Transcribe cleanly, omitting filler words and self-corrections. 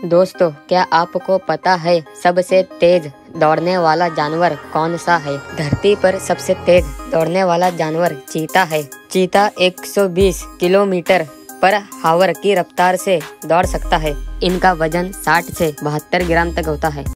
दोस्तों, क्या आपको पता है सबसे तेज दौड़ने वाला जानवर कौन सा है? धरती पर सबसे तेज दौड़ने वाला जानवर चीता है। चीता 120 किलोमीटर पर आवर की रफ्तार से दौड़ सकता है। इनका वजन 60 से 72 ग्राम तक होता है।